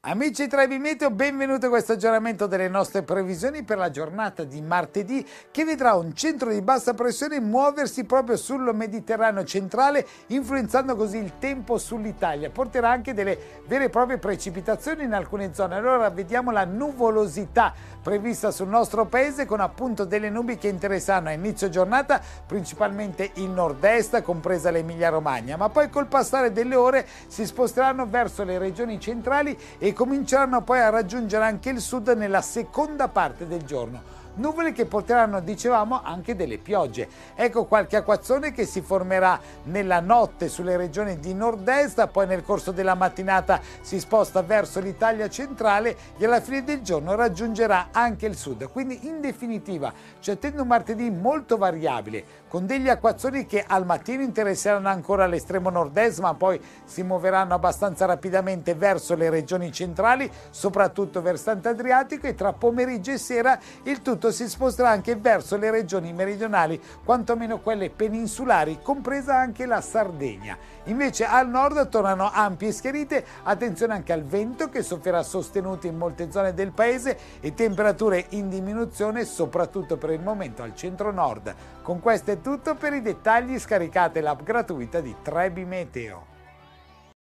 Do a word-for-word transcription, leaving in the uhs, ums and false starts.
Amici Trebi Meteo, benvenuti a questo aggiornamento delle nostre previsioni per la giornata di martedì, che vedrà un centro di bassa pressione muoversi proprio sul Mediterraneo centrale, influenzando così il tempo sull'Italia. Porterà anche delle vere e proprie precipitazioni in alcune zone. Allora vediamo la nuvolosità prevista sul nostro paese, con appunto delle nubi che interesseranno a inizio giornata principalmente il nord-est, compresa l'Emilia Romagna, ma poi col passare delle ore si sposteranno verso le regioni centrali e cominceranno poi a raggiungere anche il sud nella seconda parte del giorno. Nuvole che porteranno, dicevamo, anche delle piogge. Ecco qualche acquazzone che si formerà nella notte sulle regioni di nord-est, poi nel corso della mattinata si sposta verso l'Italia centrale e alla fine del giorno raggiungerà anche il sud. Quindi in definitiva ci attende un martedì molto variabile, con degli acquazzoni che al mattino interesseranno ancora l'estremo nord-est, ma poi si muoveranno abbastanza rapidamente verso le regioni centrali, soprattutto versante Adriatico, e tra pomeriggio e sera il tutto si sposterà anche verso le regioni meridionali, quantomeno quelle peninsulari, compresa anche la Sardegna. Invece al nord tornano ampie schiarite, attenzione anche al vento che soffierà sostenuto in molte zone del paese e temperature in diminuzione soprattutto per il momento al centro-nord. Con questo è tutto, per i dettagli scaricate l'app gratuita di Trebi Meteo.